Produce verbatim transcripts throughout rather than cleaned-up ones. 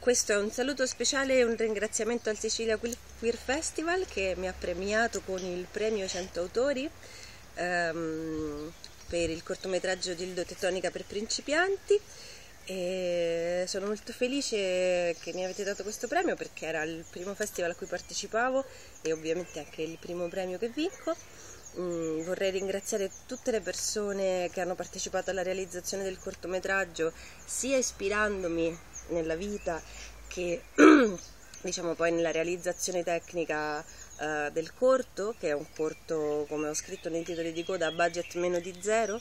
Questo è un saluto speciale e un ringraziamento al Sicilia Queer Festival che mi ha premiato con il premio cento autori ehm, per il cortometraggio Dildo Tettonica per principianti, e sono molto felice che mi avete dato questo premio perché era il primo festival a cui partecipavo e ovviamente anche il primo premio che vinco. Mm, vorrei ringraziare tutte le persone che hanno partecipato alla realizzazione del cortometraggio, sia ispirandomi nella vita che diciamo poi nella realizzazione tecnica uh, del corto, che è un corto, come ho scritto nei titoli di coda, a budget meno di zero,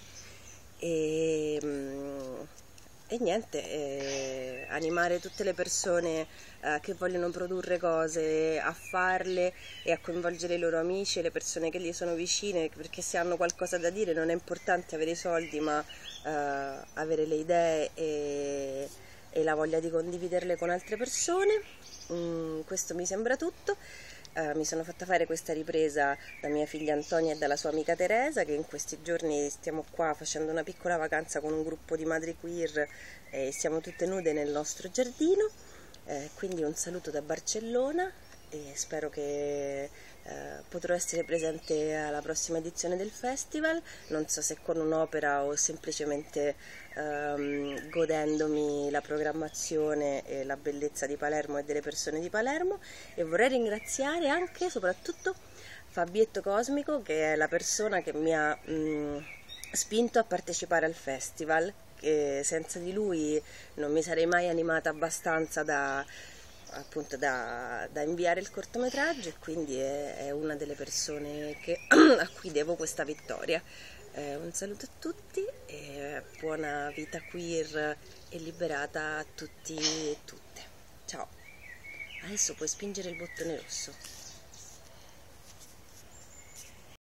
e, um, e niente, eh, animare tutte le persone uh, che vogliono produrre cose a farle e a coinvolgere i loro amici e le persone che gli sono vicine, perché se hanno qualcosa da dire non è importante avere i soldi, ma uh, avere le idee e e la voglia di condividerle con altre persone. Mm, questo mi sembra tutto. Uh, mi sono fatta fare questa ripresa da mia figlia Antonia e dalla sua amica Teresa, che in questi giorni stiamo qua facendo una piccola vacanza con un gruppo di madri queer e siamo tutte nude nel nostro giardino. Eh, quindi un saluto da Barcellona e spero che eh, potrò essere presente alla prossima edizione del festival, non so se con un'opera o semplicemente ehm, godendomi la programmazione e la bellezza di Palermo e delle persone di Palermo. E vorrei ringraziare anche soprattutto Fabietto Cosmico, che è la persona che mi ha mh, spinto a partecipare al festival, che senza di lui non mi sarei mai animata abbastanza da appunto da, da inviare il cortometraggio, e quindi è, è una delle persone che, a cui devo questa vittoria. Eh, un saluto a tutti e buona vita queer e liberata a tutti e tutte. Ciao. Adesso puoi spingere il bottone rosso.